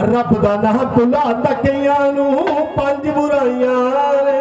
रब दा नाम भुला तकियां नू पंज बुराइयां ने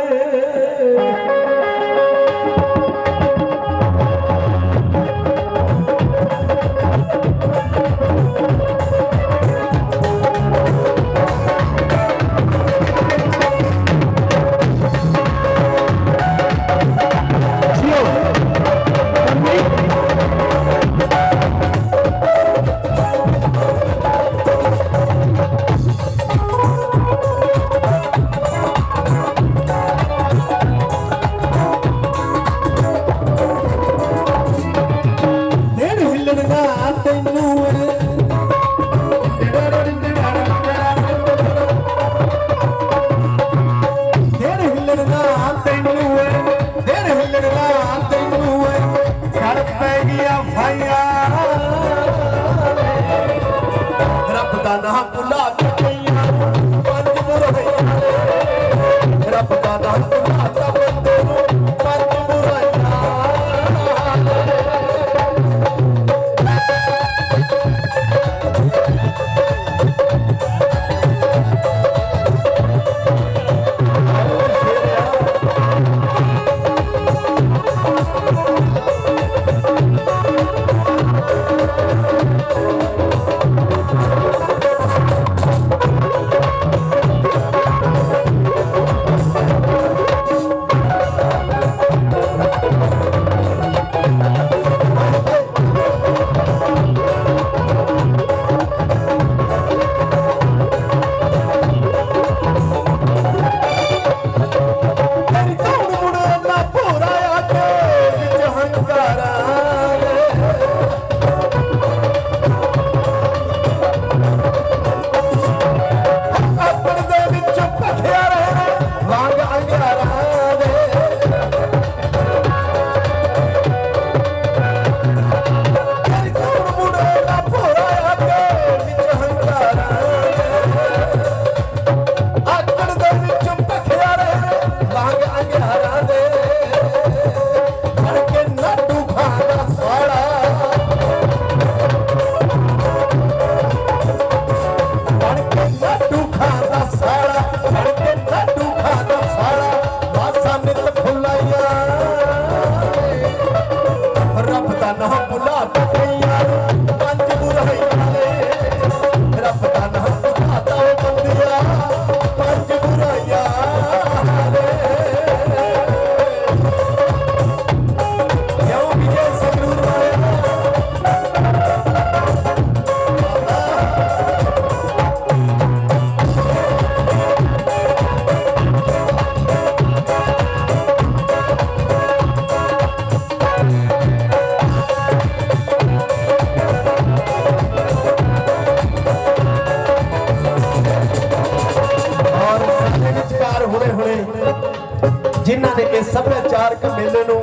जिन्हां ने इस सभ्याचारक मेले नूं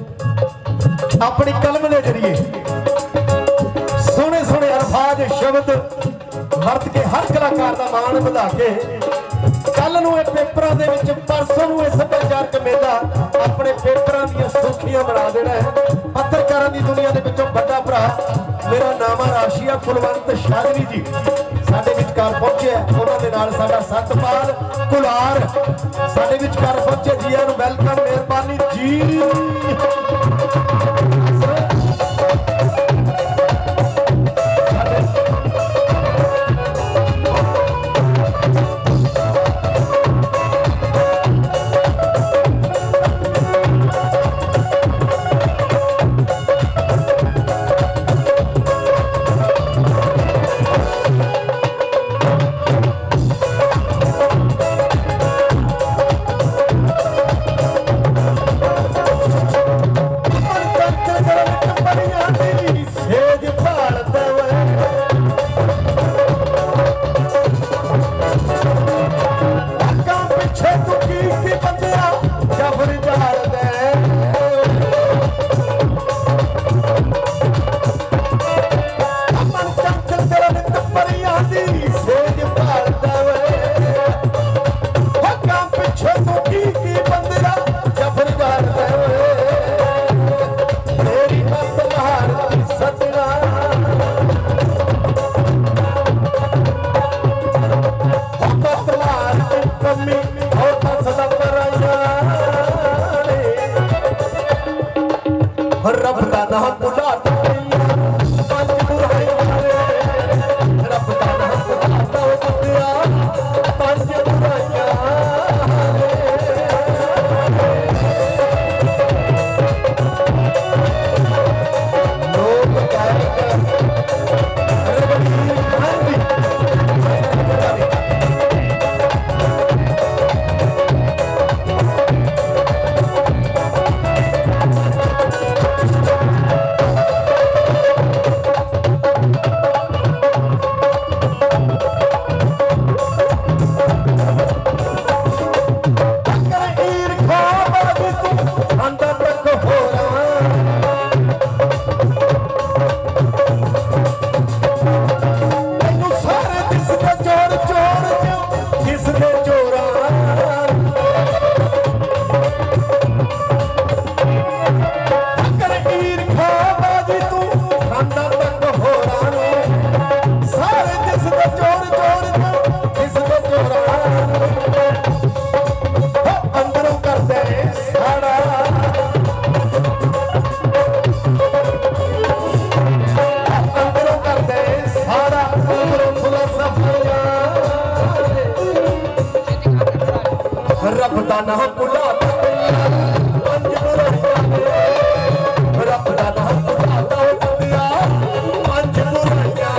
अपनी कलम के जरिए सोहने सोहने अल्फाज शब्द वरत के हर कलाकार का मान बढ़ा के कल नूं पेपरां दे विच परसों नूं इह सभ्याचारक मेला अपने पेपरां दीआं सुर्खियां बना देना है। पत्रकारां दी दुनिया दे विचों बड़ा भरा मेरा नाम राशिया कुलवंत शागरी जी साडे विचकार पहुंचे। उन्हां दे नाल साडा सतपाल कुलार साडे विचकार पहुंचे। जी आनू वेलकम, मेहरबानी जी। रब दा नाम भुला पंज बुराइयां रब दा नाम भुला बंदिया पंज बुराइयां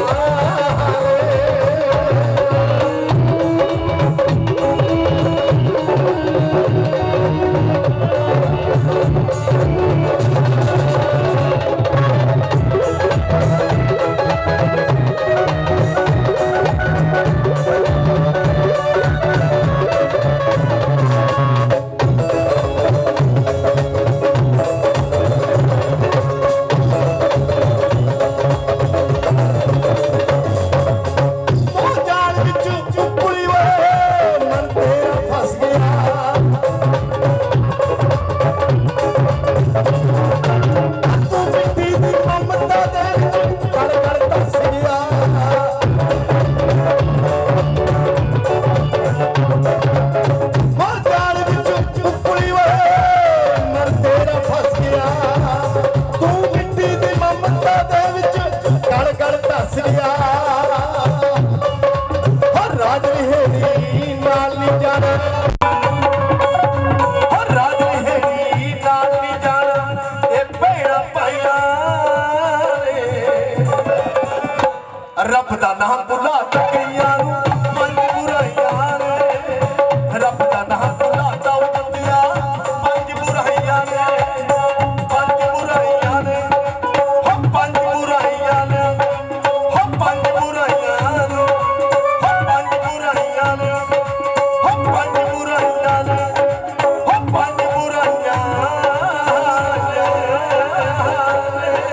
रब दा नाम भुला कईयां नूं पंज बुराइयां ने रब दा नाम भुला बंदिया पंज बुराइयां ने पंज बुराइयां ने हो पंज बुराइयां ने हो पंज बुराइयां ने हो पंज बुराइयां ने हो पंज बुराइयां ने हो पंज बुराइयां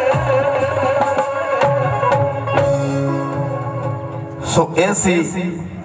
सो ऐसी